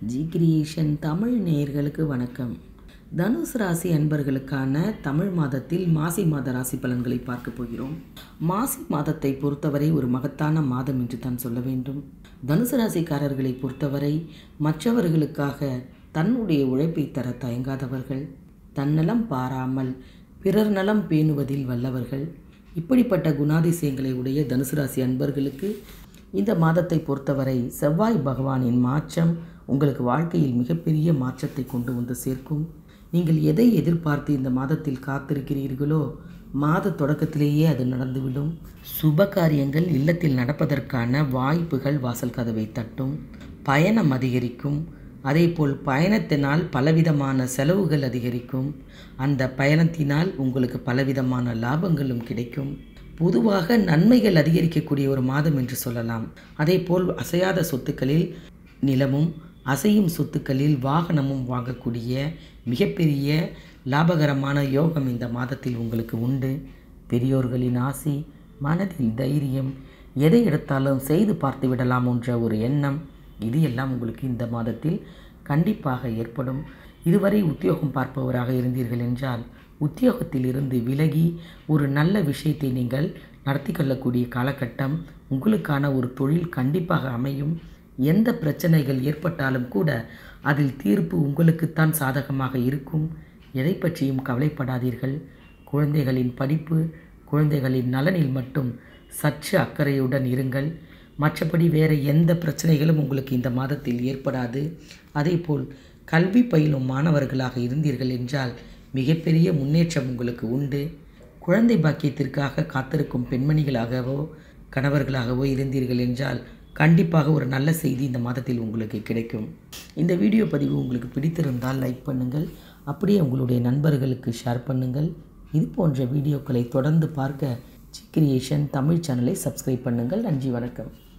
G creation Tamil நேயர்களுக்கு வணக்கம். தனுசு ராசி அன்பர்களுக்கான தமிழ் மாதத்தில் மாசி மாத ராசி பலன்களை பார்க்க போகிறோம். மாசி மாதத்தை பொறுத்தவரை ஒரு மகத்தான மாதம் என்று தான் சொல்ல வேண்டும். தனுசு ராசிக்காரர்களை பொறுத்தவரை மற்றவர்களுக்காக தன்னுடைய உழைப்பை தர தயங்காதவர்கள், தன்னலம் பாராமல் பிறர் நலம் பேணுவதில் வல்லவர்கள். இப்படிப்பட்ட குணாதிசயங்களை உடைய தனுசு ராசி அன்பர்களுக்கு இந்த மாதத்தை பொறுத்தவரை செவ்வாய் பகவானின் மாற்றம் உங்களுக்கு வாழ்க்கையில் மிகப்பெரிய மாற்றத்தை கொண்டு வந்து சேர்க்கும். நீங்கள் எதை எதிர்பார்த்து இந்த மாதத்தில் காத்திருக்கிறீர்களோ மாத தொடக்கத்திலேயே அது நடந்துவிடும். சுப காரியங்கள் இல்லத்தில் நடப்பதற்கான வாய்ப்புகள் வாசல் கதவை தட்டும். பயணம் அதிகரிக்கும். அதேபோல் பயணத்தினால் பலவிதமான செலவுகள் அதிகரிக்கும். அந்த பயணத்தினால் உங்களுக்கு பலவிதமான லாபங்களும் கிடைக்கும். பொதுவாக நன்மைகள் அதிகரிக்கக்கூடிய ஒரு மாதம் என்று சொல்லலாம். அதேபோல் அசையாத சொத்துக்களில் நிலமும் அசையும் சொத்துக்களில் வாகனமும் வாங்கக்கூடிய மிகப்பெரிய லாபகரமான யோகம் இந்த மாதத்தில் உங்களுக்கு உண்டு. பெரியோர்களின் ஆசி, மனதில் தைரியம், எதை எடுத்தாலும் செய்து பார்த்து விடலாம் என்ற ஒரு எண்ணம், இது எல்லாம் உங்களுக்கு இந்த மாதத்தில் கண்டிப்பாக ஏற்படும். இதுவரை உத்தியோகம் பார்ப்பவராக இருந்தீர்கள் என்றால் உத்தியோகத்தில் இருந்து விலகி ஒரு நல்ல விஷயத்தை நீங்கள் நடத்தி கொள்ளக்கூடிய காலகட்டம். உங்களுக்கான ஒரு தொழில் கண்டிப்பாக அமையும். எந்த பிரச்சனைகள் ஏற்பட்டாலும் கூட அதில் தீர்ப்பு உங்களுக்குத்தான் சாதகமாக இருக்கும். எதை பற்றியும் கவலைப்படாதீர்கள். குழந்தைகளின் படிப்பு, குழந்தைகளின் நலனில் மட்டும் சற்று அக்கறையுடன் இருங்கள். மற்றபடி வேறு எந்த பிரச்சனைகளும் உங்களுக்கு இந்த மாதத்தில் ஏற்படாது. அதேபோல் கல்வி பயிலும் மாணவர்களாக இருந்தீர்கள் என்றால் மிகப்பெரிய முன்னேற்றம் உங்களுக்கு உண்டு. குழந்தை பாக்கியத்திற்காக காத்திருக்கும் பெண்மணிகளாகவோ கணவர்களாகவோ இருந்தீர்கள் என்றால் கண்டிப்பாக ஒரு நல்ல செய்தி இந்த மாதத்தில் உங்களுக்கு கிடைக்கும். இந்த வீடியோ பதிவு உங்களுக்கு பிடித்திருந்தால் லைக் பண்ணுங்கள். அப்படியே உங்களுடைய நண்பர்களுக்கு ஷேர் பண்ணுங்கள். இது போன்ற வீடியோக்களை தொடர்ந்து பார்க்க ஜி கிரியேஷன் தமிழ் சேனலை சப்ஸ்கிரைப் பண்ணுங்கள். நன்றி, வணக்கம்.